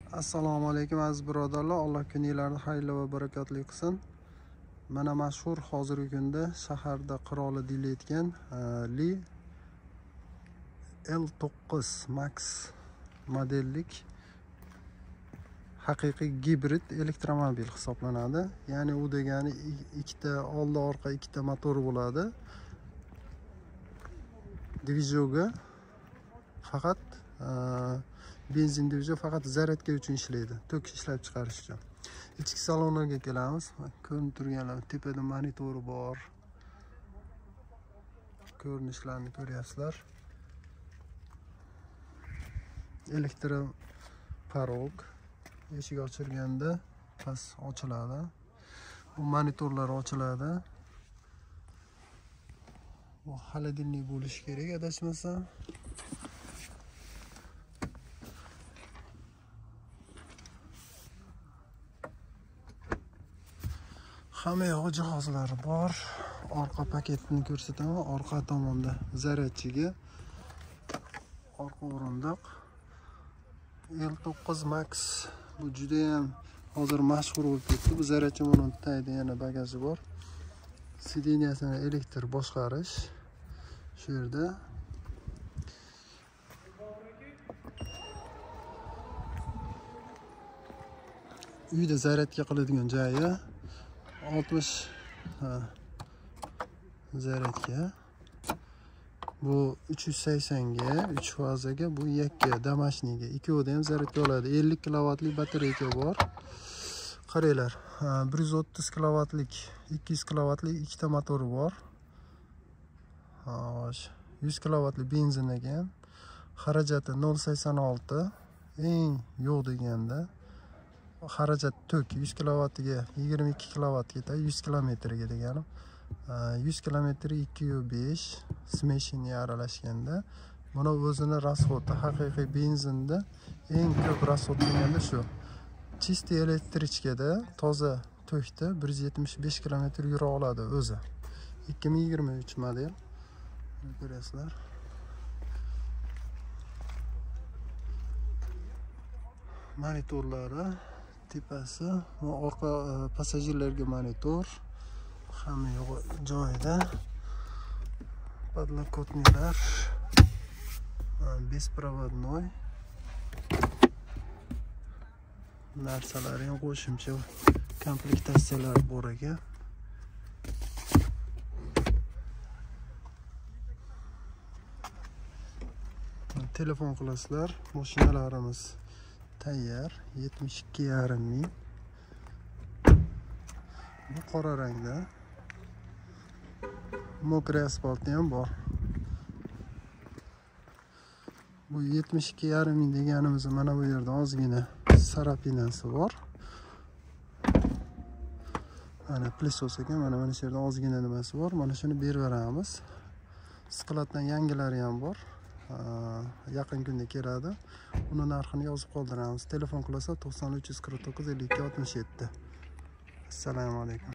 Assalomu alaykum aziz birodarlar. Alloh kuninglarni xayrli va barakotli qilsin. Mana mashhur hozirgi kunda shaharda qiroli deyilayotgan Li L9 Max modellik haqiqiy gibrid elektromobil hisoblanadi. Ya'ni u degani ikkita oldi orqa ikkita motor bo'ladi. Divizyoga faqat benzin divizion faqat zaryadka uchun ishlaydi, tok ishlab chiqarish uchun. Ichki salonlarga kelamiz. Ko'rinib turganlar, tepada monitori bor. Ko'rinishlarni ko'ryapsizlar. Elektr parog, eshik ochilganda past ochiladi. Bu monitorlar ochiladi. Bu xolodilnik bo'lishi kerak, adashmasam. Hamma yo'q jihozlari bor. Orqa paketini ko'rsataman. Orqa tomonda zaryadchiga, orqa o'rindiq. L9 Max bu juda ham hozir mashhur bo'lib ketdi. Bu zaryadchi o'rnini tagida yana bagaji bor. Sideniyasini elektr boshqarish shu yerda. Uyda zaryadka qiladigan joyi 60 zaryadka. Bu 380 ga, 3 fazaga, bu yakka damashniga. Ikkovida ham zaryadka oladi. 50 kilovatlik batareya bor. Qaranglar, 130 kilovatlik, 200 kilovatlik ikkita motori bor. 100 kilovatlik benzin ekan. Xarajati 0,86. Eng yo'q deganda xarajat tok 100 kilovatiga 22 kilovat ketadi, 100 kilometrga deganim. 100 kilometr 2,5 smeshini aralashganda, buni o'zini rasxodi haqiqiy benzinda eng ko'p rasxod qilganda shu. Chisti elektrichkada toza tokda 175 kilometr yura oladi o'zi. 2023 model. Ko'rasizlar. Monitorlari tepasi va orqa passajirlarga monitor. Hamma yo'q joyida. Подлокотникlar, беспроводной. Narsalar ham qo'shimcha komplektatsiyalar bor ekan. Telefon qilasizlar. Mashinalarimiz tayyor. 72,5 ming. Bu qora rangda. Mokri asfalti ham bor. Bu 72,5 ming deganimiz mana bu yerda ozgina sarapinasi bor. Mana plisos ekan, mana shu yerda ozgina nimasi bor. Mana shuni berib beramiz. Skladdan yangilari ham bor. Yaqin kunda keladi. Uni narxini yozib qoldiramiz. Telefon qilsa 93 49 52 67. Assalomu alaykum.